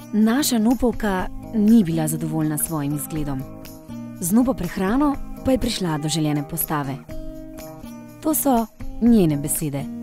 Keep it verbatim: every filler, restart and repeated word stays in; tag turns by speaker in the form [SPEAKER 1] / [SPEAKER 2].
[SPEAKER 1] Naša nupovka ni bila zadovoljna s svojim izgledom. Z nupo prehrano pa je prišla do željene postave. To so njene besede.